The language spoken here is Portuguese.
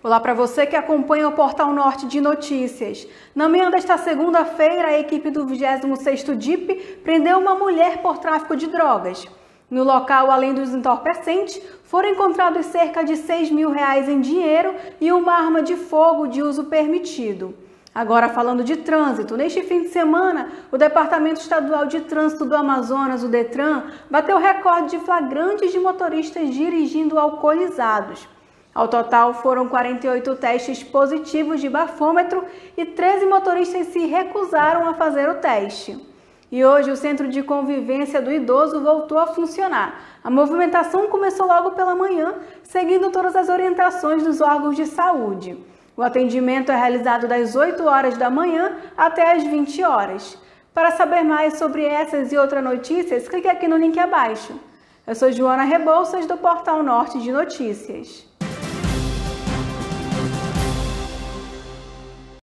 Olá para você que acompanha o Portal Norte de Notícias. Na manhã desta segunda-feira, a equipe do 26º DIP prendeu uma mulher por tráfico de drogas. No local, além dos entorpecentes, foram encontrados cerca de R$6 mil em dinheiro e uma arma de fogo de uso permitido. Agora falando de trânsito, neste fim de semana, o Departamento Estadual de Trânsito do Amazonas, o DETRAN, bateu recorde de flagrantes de motoristas dirigindo alcoolizados. Ao total, foram 48 testes positivos de bafômetro e 13 motoristas se recusaram a fazer o teste. E hoje o Centro de Convivência do Idoso voltou a funcionar. A movimentação começou logo pela manhã, seguindo todas as orientações dos órgãos de saúde. O atendimento é realizado das 8 horas da manhã até as 20 horas. Para saber mais sobre essas e outras notícias, clique aqui no link abaixo. Eu sou Joana Rebouças, do Portal Norte de Notícias.